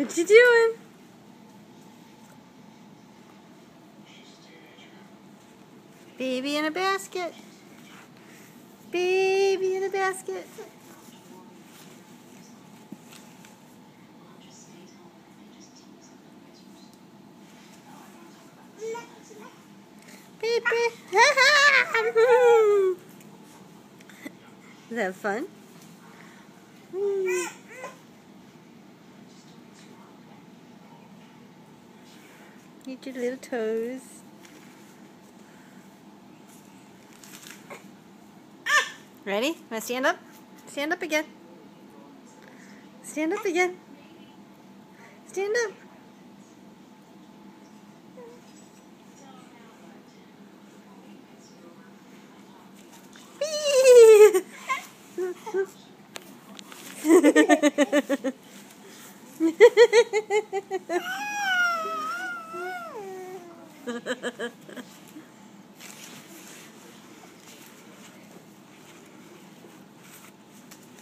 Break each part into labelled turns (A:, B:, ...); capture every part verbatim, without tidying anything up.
A: What you doing? Baby in a basket. Baby in a basket. Baby. Is that fun? Eat your little toes. Ready? Want to stand up? Stand up again. Stand up again. Stand up.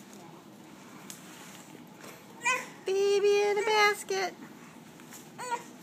A: Baby in a basket.